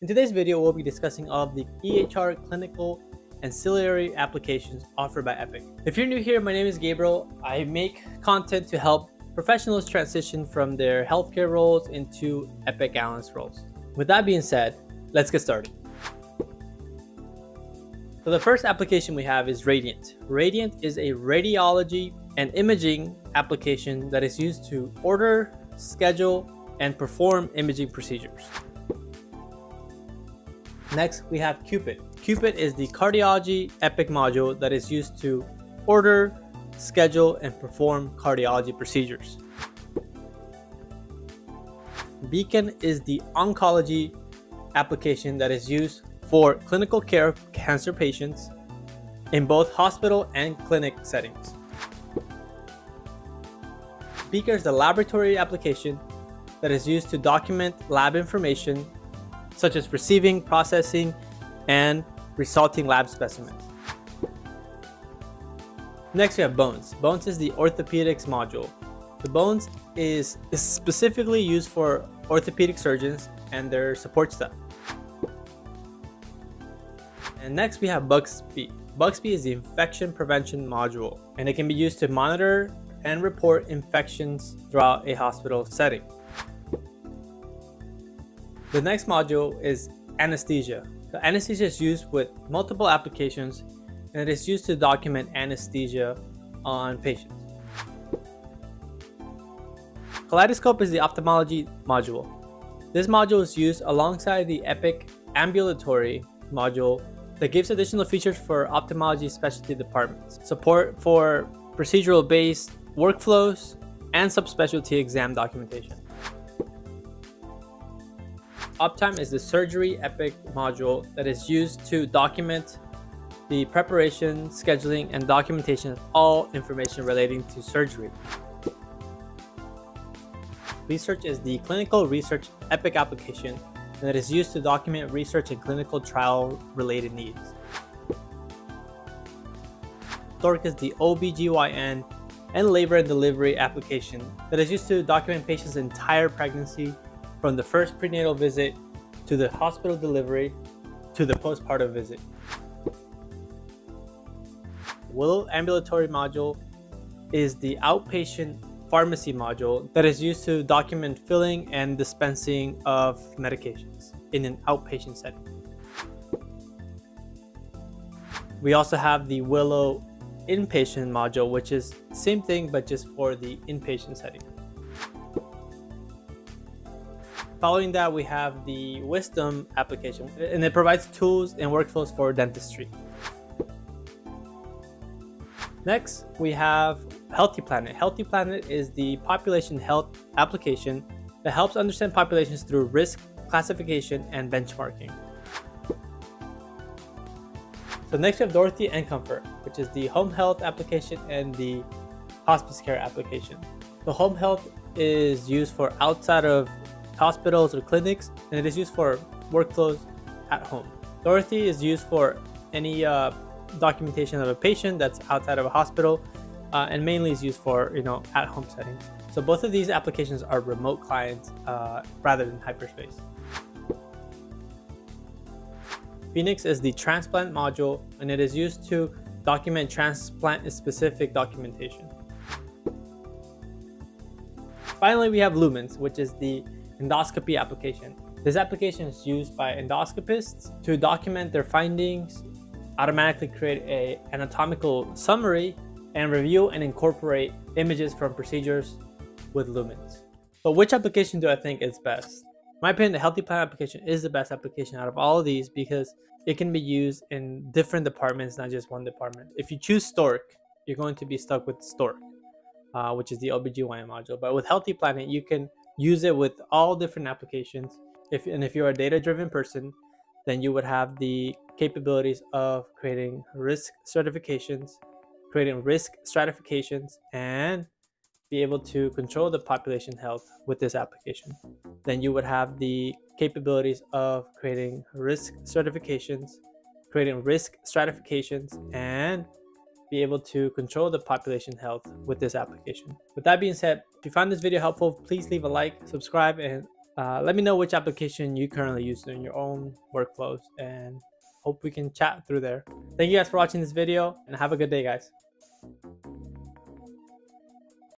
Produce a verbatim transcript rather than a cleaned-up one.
In today's video, we'll be discussing all of the E H R clinical ancillary applications offered by Epic. If you're new here, my name is Gabriel. I make content to help professionals transition from their healthcare roles into Epic analyst roles. With that being said, let's get started. So the first application we have is Radiant. Radiant is a radiology and imaging application that is used to order, schedule, and perform imaging procedures. Next, we have Cupid. Cupid is the Cardiology Epic module that is used to order, schedule, and perform cardiology procedures. Beaker is the Oncology application that is used for clinical care of cancer patients in both hospital and clinic settings. Beaker is the laboratory application that is used to document lab information such as receiving, processing, and resulting lab specimens. Next, we have Bones. Bones is the Orthopedics module. The Bones is, is specifically used for orthopedic surgeons and their support staff. And next, we have Bugsby. Bugsby is the infection prevention module, and it can be used to monitor and report infections throughout a hospital setting. The next module is Anesthesia. The Anesthesia is used with multiple applications, and it is used to document anesthesia on patients. Kaleidoscope is the Ophthalmology module. This module is used alongside the Epic Ambulatory module that gives additional features for ophthalmology specialty departments, support for procedural-based workflows, and subspecialty exam documentation. Optime is the surgery Epic module that is used to document the preparation, scheduling, and documentation of all information relating to surgery. Research is the clinical research Epic application that is used to document research and clinical trial related needs. Stork is the O B G Y N and labor and delivery application that is used to document patients' entire pregnancy from the first prenatal visit to the hospital delivery to the postpartum visit. Willow Ambulatory module is the outpatient pharmacy module that is used to document filling and dispensing of medications in an outpatient setting. We also have the Willow Inpatient module, which is the same thing but just for the inpatient setting. Following that, we have the Wisdom application, and it provides tools and workflows for dentistry. Next, we have Healthy Planet. Healthy Planet is the population health application that helps understand populations through risk classification and benchmarking. So next we have Dorothy and Comfort, which is the home health application and the hospice care application. The home health is used for outside of hospitals or clinics, and it is used for workflows at home. Dorothy is used for any uh, documentation of a patient that's outside of a hospital, uh, and mainly is used for you know at-home settings. So both of these applications are remote clients uh, rather than hyperspace. Phoenix is the transplant module, and it is used to document transplant-specific documentation. Finally, we have Lumens, which is the endoscopy application. This application is used by endoscopists to document their findings, automatically create an anatomical summary, and review and incorporate images from procedures with Lumens. But which application do I think is best? In my opinion, the Healthy Plan application is the best application out of all of these because it can be used in different departments, not just one department. If you choose Stork, you're going to be stuck with Stork, uh, which is the O B G Y N module. But with Healthy Planet, you can use it with all different applications. If and if you're a data-driven person, then you would have the capabilities of creating risk certifications, creating risk stratifications, and be able to control the population health with this application. Then you would have the capabilities of creating risk certifications, creating risk stratifications, and be able to control the population health with this application. With that being said, if you found this video helpful, please leave a like, subscribe, and Uh, let me know which application you currently use in your own workflows, and hope we can chat through there. Thank you guys for watching this video, and have a good day, guys.